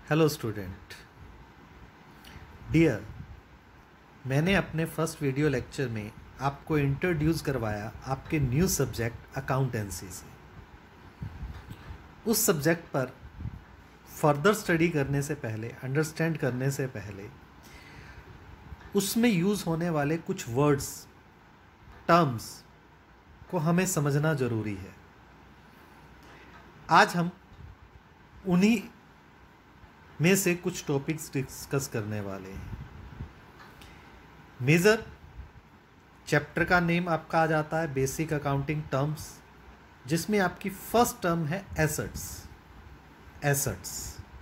Hello student dear, मैंने अपने first video lecture में आपको इंट्रोड्यूस करवाया आपके न्यू सब्जेक्ट अकाउंटेंसी से। उस सब्जेक्ट पर फर्दर स्टडी करने से पहले, अंडरस्टैंड करने से पहले उसमें यूज़ होने वाले कुछ वर्ड्स, टर्म्स को हमें समझना ज़रूरी है। आज हम उन्हीं में से कुछ टॉपिक्स डिस्कस करने वाले हैं। मेजर चैप्टर का नेम आपका आ जाता है बेसिक अकाउंटिंग टर्म्स, जिसमें आपकी फर्स्ट टर्म है एसेट्स। एसेट्स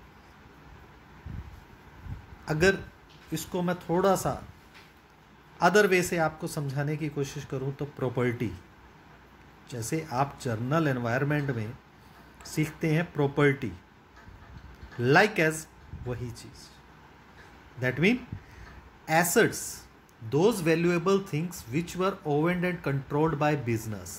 अगर इसको मैं थोड़ा सा अदर वे से आपको समझाने की कोशिश करूं तो प्रॉपर्टी, जैसे आप जर्नल एनवायरनमेंट में सीखते हैं प्रॉपर्टी, लाइक एज वही चीज। That mean assets, those valuable things which were owned and controlled by business,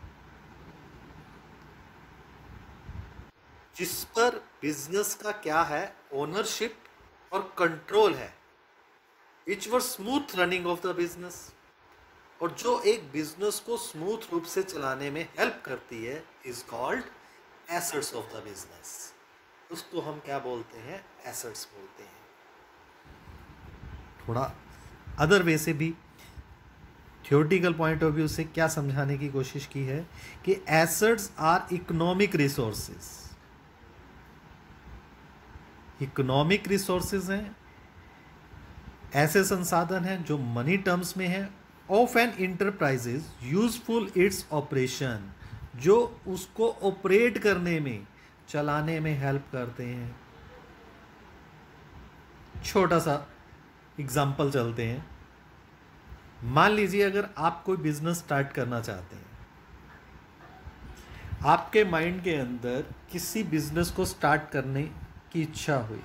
जिस पर बिजनेस का क्या है, ओनरशिप और कंट्रोल है, which were smooth running of the business, और जो एक बिजनेस को स्मूथ रूप से चलाने में हेल्प करती है, is called assets of the business. उसको हम क्या बोलते हैं? एसेट्स बोलते हैं। थोड़ा अदर वे से भी थियोरेटिकल पॉइंट ऑफ व्यू से क्या समझाने की कोशिश की है कि assets are economic resources. Economic resources हैं, ऐसे संसाधन हैं जो मनी टर्म्स में है, of an enterprises useful its operation, जो उसको ऑपरेट करने में, चलाने में हेल्प करते हैं। छोटा सा एग्जाम्पल चलते हैं। मान लीजिए अगर आप कोई बिजनेस स्टार्ट करना चाहते हैं, आपके माइंड के अंदर किसी बिजनेस को स्टार्ट करने की इच्छा हुई,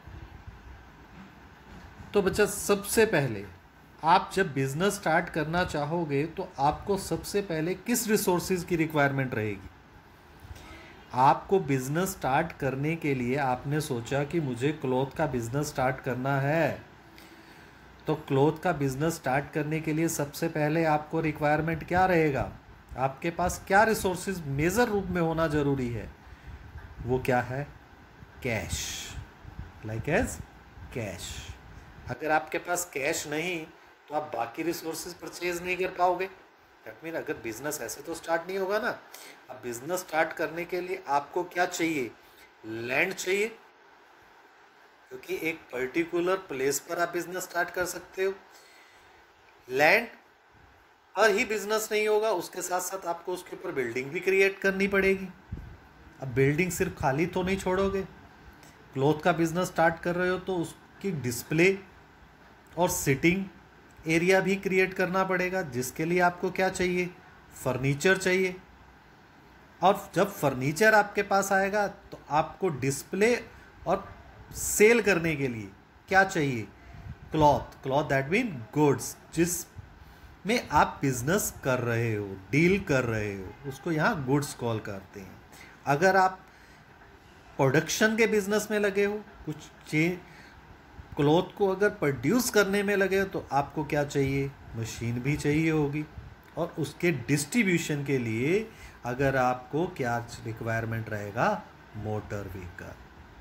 तो बच्चा सबसे पहले आप जब बिजनेस स्टार्ट करना चाहोगे तो आपको सबसे पहले किस रिसोर्सेज की रिक्वायरमेंट रहेगी? आपको बिजनेस स्टार्ट करने के लिए आपने सोचा कि मुझे क्लॉथ का बिजनेस स्टार्ट करना है, तो क्लॉथ का बिजनेस स्टार्ट करने के लिए सबसे पहले आपको रिक्वायरमेंट क्या रहेगा? आपके पास क्या रिसोर्सेज मेजर रूप में होना जरूरी है? वो क्या है? Cash, like as cash. अगर आपके पास कैश नहीं तो आप बाकी रिसोर्सेज परचेज नहीं कर पाओगे। दैट मीन अगर बिजनेस ऐसे तो स्टार्ट नहीं होगा ना। अब बिजनेस स्टार्ट करने के लिए आपको क्या चाहिए? लैंड चाहिए, क्योंकि एक पर्टिकुलर प्लेस पर आप बिजनेस स्टार्ट कर सकते हो। लैंड पर ही बिजनेस नहीं होगा, उसके साथ साथ आपको उसके ऊपर बिल्डिंग भी क्रिएट करनी पड़ेगी। अब बिल्डिंग सिर्फ खाली तो नहीं छोड़ोगे। क्लॉथ का बिजनेस स्टार्ट कर रहे हो तो उसकी डिस्प्ले और सिटिंग एरिया भी क्रिएट करना पड़ेगा, जिसके लिए आपको क्या चाहिए? फर्नीचर चाहिए। और जब फर्नीचर आपके पास आएगा तो आपको डिस्प्ले और सेल करने के लिए क्या चाहिए? Cloth. Cloth that mean goods, जिसमें आप बिजनेस कर रहे हो, डील कर रहे हो, उसको यहाँ गुड्स कॉल करते हैं। अगर आप प्रोडक्शन के बिजनेस में लगे हो, कुछ क्लॉथ को अगर प्रोड्यूस करने में लगे हो, तो आपको क्या चाहिए? मशीन भी चाहिए होगी। और उसके डिस्ट्रीब्यूशन के लिए अगर आपको क्या रिक्वायरमेंट रहेगा? Motor vehicle.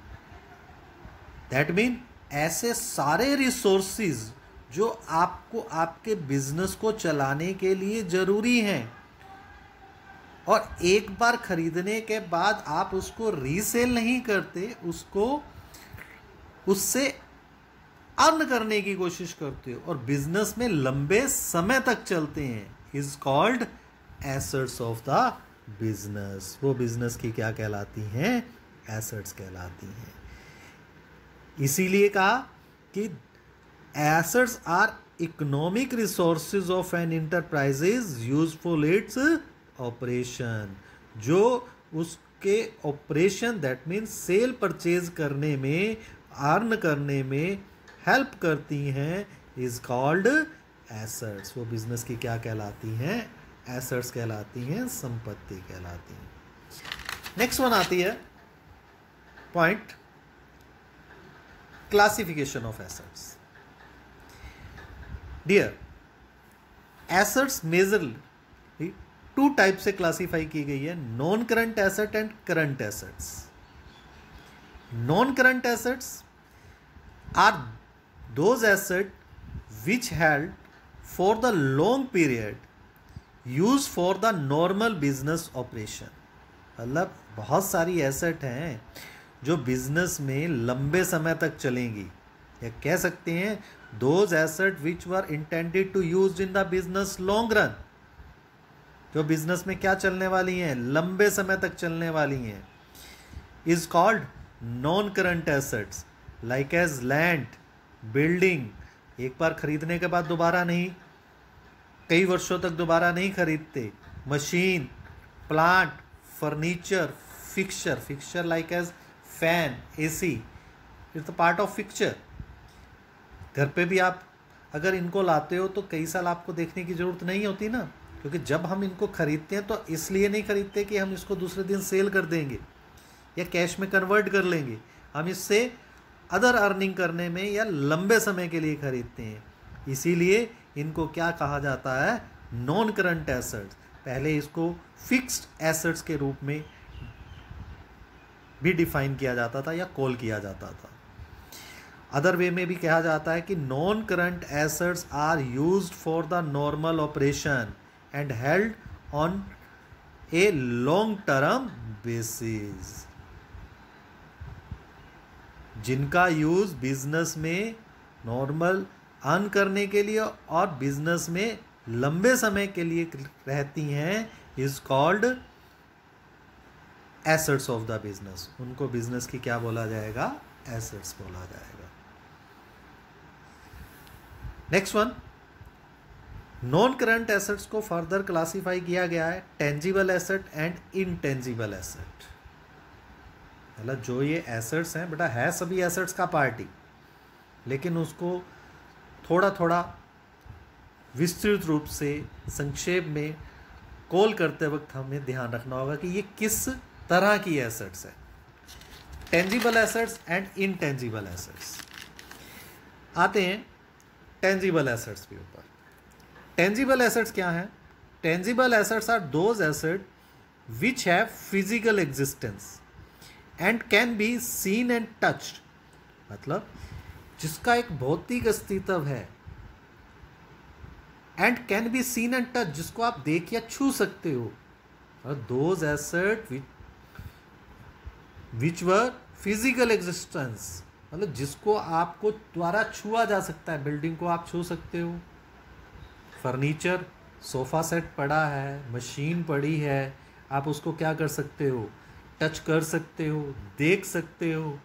दैट मीन ऐसे सारे रिसोर्सेज जो आपको आपके बिजनेस को चलाने के लिए जरूरी हैं, और एक बार खरीदने के बाद आप उसको रीसेल नहीं करते, उससे अर्न करने की कोशिश करते हो और बिजनेस में लंबे समय तक चलते हैं, is called assets of the business. वो बिजनेस की क्या कहलाती हैं? एसेट्स कहलाती हैं। इसीलिए कहा कि assets are economic resources of an enterprises useful its operation, जो उसके operation, that mean sale purchase करने में, अर्न करने में हेल्प करती हैं, इज कॉल्ड एसेट्स। वो बिजनेस की क्या कहलाती हैं? एसेट्स कहलाती हैं, संपत्ति कहलाती हैं। नेक्स्ट वन आती है point classification of assets. Dear, assets majorly two type से क्लासिफाई की गई है, non current asset and current assets. Non current assets are those asset which held for the long period use for the normal business operation. मतलब बहुत सारी asset हैं जो business में लंबे समय तक चलेंगी, या कह सकते हैं those asset which were intended to use in the business long run, जो बिजनेस में क्या चलने वाली हैं, लंबे समय तक चलने वाली हैं, is called non current assets like as land, building. एक बार खरीदने के बाद दोबारा नहीं, कई वर्षों तक दोबारा नहीं खरीदते। Machine, plant, furniture, fixture, fixture like as fan, AC, it's the part of fixture. घर पे भी आप अगर इनको लाते हो तो कई साल आपको देखने की ज़रूरत नहीं होती ना, क्योंकि जब हम इनको खरीदते हैं तो इसलिए नहीं खरीदते कि हम इसको दूसरे दिन सेल कर देंगे या कैश में कन्वर्ट कर लेंगे। हम इससे अदर अर्निंग करने में या लंबे समय के लिए खरीदते हैं। इसीलिए इनको क्या कहा जाता है, नॉन करंट एसेट्स। पहले इसको फिक्स्ड एसेट्स के रूप में भी डिफाइन किया जाता था या कॉल किया जाता था। अदर वे में भी कहा जाता है कि non current assets are used for the normal operation and held on a long term basis. जिनका यूज बिजनेस में नॉर्मल अर्न करने के लिए और बिजनेस में लंबे समय के लिए रहती हैं, is called assets of the business. उनको बिजनेस की क्या बोला जाएगा, एसेट्स बोला जाएगा। Next one, non current assets को फर्दर क्लासिफाई किया गया है tangible asset and intangible asset. मतलब जो ये एसेट्स हैं बेटा, है सभी एसेट्स का पार्टी, लेकिन उसको थोड़ा थोड़ा विस्तृत रूप से संक्षेप में कॉल करते वक्त हमें ध्यान रखना होगा कि ये किस तरह की एसेट्स है। Tangible assets and intangible assets. आते हैं टेंजिबल एसेट्स के ऊपर। टेंजिबल एसेट्स क्या हैं? Tangible assets are those asset which have physical existence and can be seen and touched. मतलब जिसका एक भौतिक अस्तित्व है, and can be seen and touch, जिसको आप देख या छू सकते हो। और those asset which were physical existence, मतलब जिसको आपको द्वारा छुआ जा सकता है। बिल्डिंग को आप छू सकते हो, फर्नीचर, सोफा सेट पड़ा है, मशीन पड़ी है, आप उसको क्या कर सकते हो, टच कर सकते हो, देख सकते हो।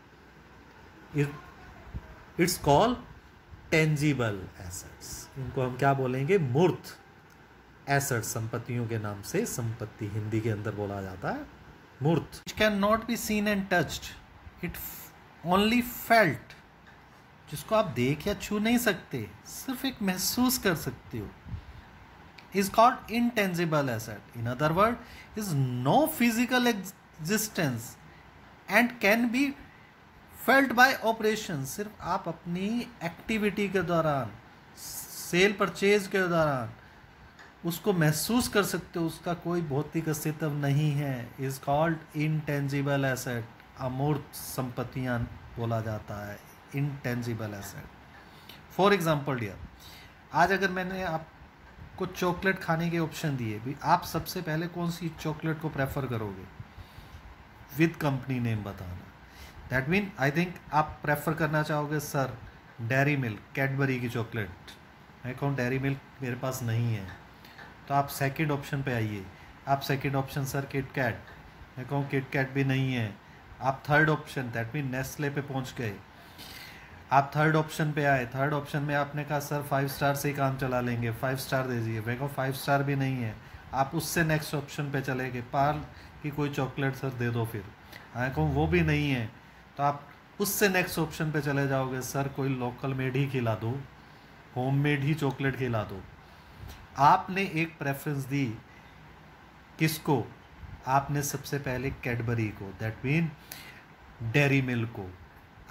It's called tangible assets. इनको हम क्या बोलेंगे, मूर्त एसेट्स। संपत्तियों के नाम से संपत्ति हिंदी के अंदर बोला जाता है मूर्त। It can not be seen and touched, it only felt, जिसको आप देख या छू नहीं सकते, सिर्फ एक महसूस कर सकते हो, is called intangible asset. In other word, is no physical existence and can be felt by operation. सिर्फ आप अपनी एक्टिविटी के दौरान, सेल परचेज के दौरान उसको महसूस कर सकते हो, उसका कोई भौतिक अस्तित्व नहीं है। Is called intangible asset. अमूर्त संपत्तियां बोला जाता है intangible asset. For example dear, आज अगर मैंने आपको चॉकलेट खाने के ऑप्शन दिए भी, आप सबसे पहले कौन सी चॉकलेट को प्रेफर करोगे? विद कंपनी नेम बताना। दैट मीन आई थिंक आप प्रेफर करना चाहोगे सर डेयरी मिल्क, कैडबरी की चॉकलेट। मैं कहूँ डेयरी मिल्क मेरे पास नहीं है, तो आप सेकंड ऑप्शन पे आइए। आप second option sir Kit Kat, मैं कहूँ किट कैट भी नहीं है। आप third option, that mean Nestle पे पहुँच गए। आप थर्ड ऑप्शन पे आए, थर्ड ऑप्शन में आपने कहा सर 5 स्टार से ही काम चला लेंगे, 5 स्टार दीजिए। मैं कहूँ 5 स्टार भी नहीं है। आप उससे नेक्स्ट ऑप्शन पे चले गए, पार्ल की कोई चॉकलेट सर दे दो। फिर मैं कहूँ वो भी नहीं है, तो आप उससे नेक्स्ट ऑप्शन पे चले जाओगे, सर कोई लोकल मेड ही खिला दो, होम मेड ही चॉकलेट खिला दो। आपने एक प्रेफरेंस दी किसको? आपने सबसे पहले कैडबरी को, दैट मीन डेयरी मिल्क को।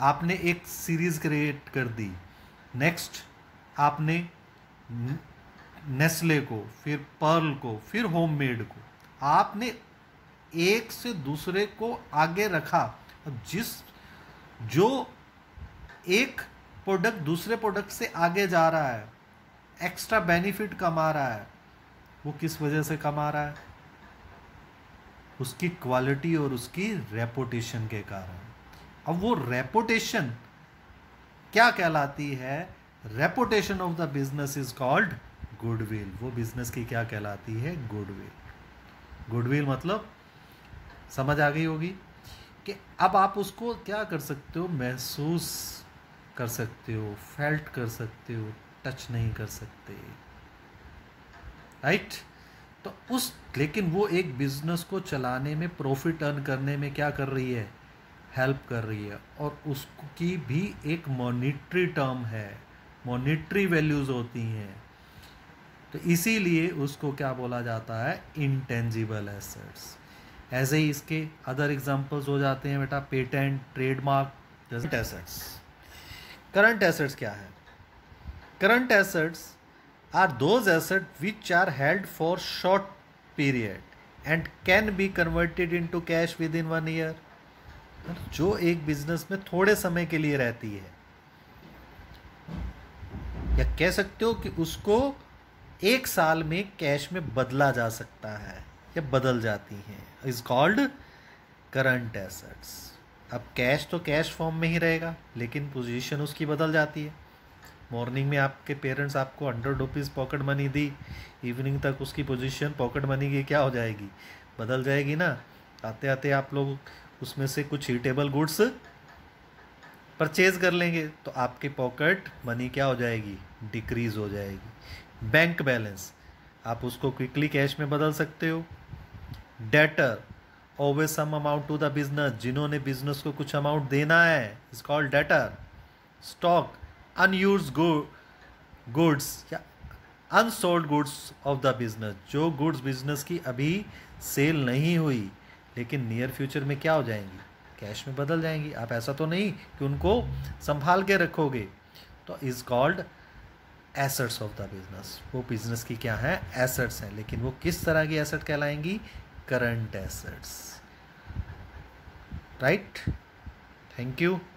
आपने एक सीरीज क्रिएट कर दी, नेक्स्ट आपने नेस्ले को, फिर पर्ल को, फिर होममेड को, आपने एक से दूसरे को आगे रखा। अब जो एक प्रोडक्ट दूसरे प्रोडक्ट से आगे जा रहा है, एक्स्ट्रा बेनिफिट कमा रहा है, वो किस वजह से कमा रहा है? उसकी क्वालिटी और उसकी रेपुटेशन के कारण। अब वो रेपुटेशन क्या कहलाती है? Reputation of the business is called goodwill. वो बिजनेस की क्या कहलाती है? गुडविल। गुडविल मतलब समझ आ गई होगी कि अब आप उसको क्या कर सकते हो? महसूस कर सकते हो, फेल्ट कर सकते हो, टच नहीं कर सकते, राइट? तो लेकिन वो एक बिजनेस को चलाने में, प्रॉफिट अर्न करने में क्या कर रही है? हेल्प कर रही है। और उसकी भी एक मॉनिटरी टर्म है, मॉनिटरी वैल्यूज होती हैं। तो इसीलिए उसको क्या बोला जाता है? Intangible assets. ऐसे ही इसके अदर एग्जांपल्स हो जाते हैं बेटा, पेटेंट, ट्रेडमार्क, जैसे एसेट्स। करंट एसेट्स क्या है? Current assets are those asset which are held for short period and can be converted into cash within 1 year. जो एक बिजनेस में थोड़े समय के लिए रहती है, या कह सकते हो कि उसको 1 साल में कैश में बदला जा सकता है या बदल जाती हैं, इज कॉल्ड करंट एसेट्स। अब कैश तो कैश फॉर्म में ही रहेगा, लेकिन पोजीशन उसकी बदल जाती है। मॉर्निंग में आपके पेरेंट्स आपको 100 रुपीज़ पॉकेट मनी दी, इवनिंग तक उसकी पोजीशन पॉकेट मनी की क्या हो जाएगी? बदल जाएगी ना। आते आते आप लोग उसमें से कुछ हीटेबल गुड्स परचेज कर लेंगे, तो आपकी पॉकेट मनी क्या हो जाएगी? डिक्रीज हो जाएगी। बैंक बैलेंस आप उसको क्विकली कैश में बदल सकते हो। Debtor, owe some amount to the business, जिन्होंने बिजनेस को कुछ अमाउंट देना है, is called debtor. Stock, unused goods या unsold goods of the business, जो गुड्स बिजनेस की अभी सेल नहीं हुई लेकिन नियर फ्यूचर में क्या हो जाएंगी? कैश में बदल जाएंगी। आप ऐसा तो नहीं कि उनको संभाल के रखोगे, तो is called assets of the business. वो बिजनेस की क्या है? एसेट्स हैं। लेकिन वो किस तरह की एसेट कहलाएंगी? Current assets, right? Thank you.